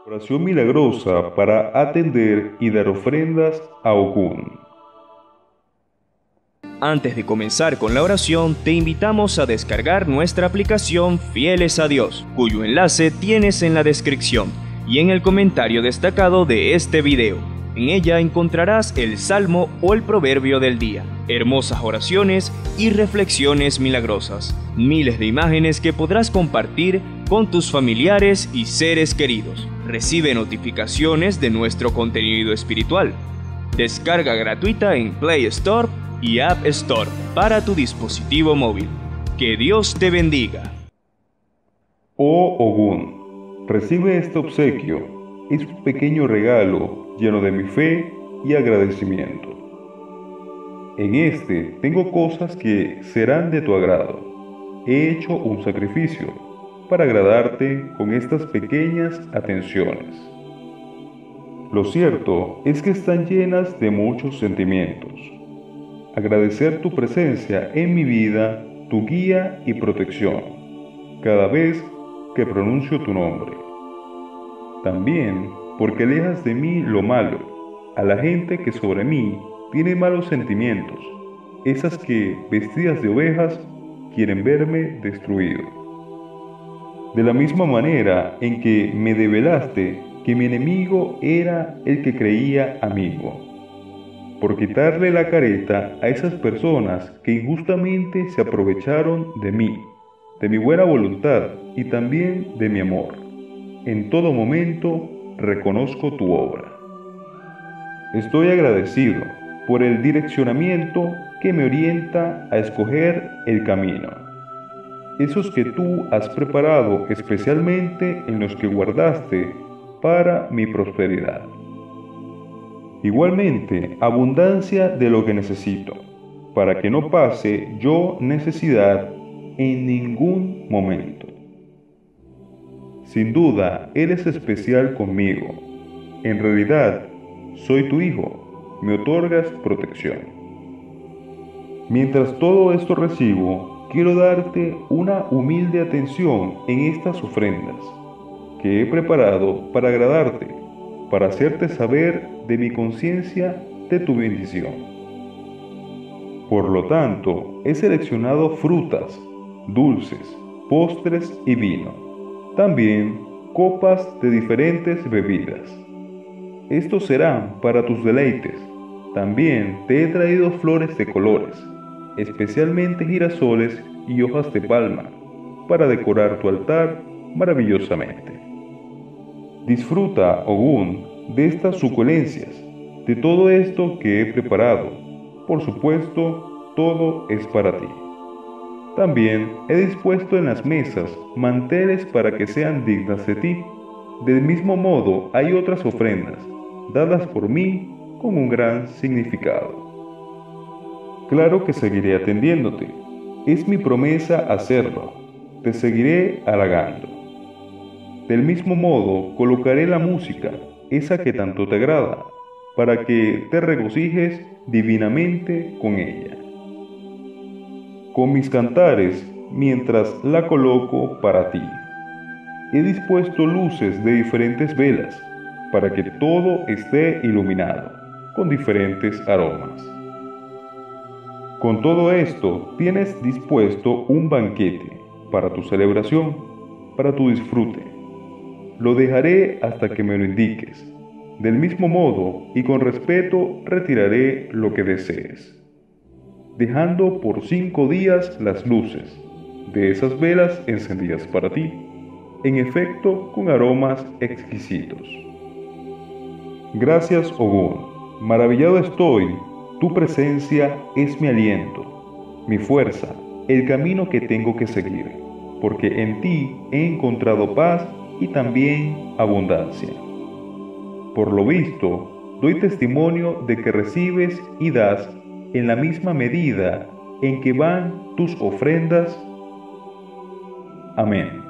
Oración milagrosa para atender y dar ofrendas a Ogún. Antes de comenzar con la oración, te invitamos a descargar nuestra aplicación Fieles a Dios, cuyo enlace tienes en la descripción y en el comentario destacado de este video. En ella encontrarás el salmo o el proverbio del día, hermosas oraciones y reflexiones milagrosas, miles de imágenes que podrás compartir con tus familiares y seres queridos. Recibe notificaciones de nuestro contenido espiritual. Descarga gratuita en Play Store y App Store para tu dispositivo móvil. Que Dios te bendiga. Oh Ogún, recibe este obsequio. Es un pequeño regalo lleno de mi fe y agradecimiento. En este tengo cosas que serán de tu agrado. He hecho un sacrificio para agradarte con estas pequeñas atenciones. Lo cierto es que están llenas de muchos sentimientos. Agradecer tu presencia en mi vida, tu guía y protección, cada vez que pronuncio tu nombre. También porque alejas de mí lo malo, a la gente que sobre mí tiene malos sentimientos, esas que, vestidas de ovejas, quieren verme destruido. De la misma manera en que me develaste que mi enemigo era el que creía amigo, por quitarle la careta a esas personas que injustamente se aprovecharon de mí, de mi buena voluntad y también de mi amor. En todo momento reconozco tu obra. Estoy agradecido por el direccionamiento que me orienta a escoger el camino. Esos que tú has preparado especialmente en los que guardaste para mi prosperidad. Igualmente, abundancia de lo que necesito, para que no pase yo necesidad en ningún momento. Sin duda, eres especial conmigo. En realidad, soy tu hijo. Me otorgas protección. Mientras todo esto recibo, quiero darte una humilde atención en estas ofrendas que he preparado para agradarte, para hacerte saber de mi conciencia de tu bendición. Por lo tanto, he seleccionado frutas, dulces, postres y vino. También copas de diferentes bebidas. Estos serán para tus deleites. También te he traído flores de colores, especialmente girasoles y hojas de palma, para decorar tu altar maravillosamente. Disfruta, Ogún, de estas suculencias, de todo esto que he preparado. Por supuesto, todo es para ti. También he dispuesto en las mesas manteles para que sean dignas de ti. Del mismo modo hay otras ofrendas, dadas por mí con un gran significado. Claro que seguiré atendiéndote. Es mi promesa hacerlo. Te seguiré halagando. Del mismo modo colocaré la música, esa que tanto te agrada, para que te regocijes divinamente con ella. Con mis cantares, mientras la coloco para ti. He dispuesto luces de diferentes velas, para que todo esté iluminado, con diferentes aromas. Con todo esto, tienes dispuesto un banquete para tu celebración, para tu disfrute. Lo dejaré hasta que me lo indiques. Del mismo modo y con respeto retiraré lo que desees, dejando por 5 días las luces de esas velas encendidas para ti, en efecto con aromas exquisitos. Gracias, Ogún, maravillado estoy, tu presencia es mi aliento, mi fuerza, el camino que tengo que seguir, porque en ti he encontrado paz y también abundancia. Por lo visto, doy testimonio de que recibes y das en la misma medida en que van tus ofrendas. Amén.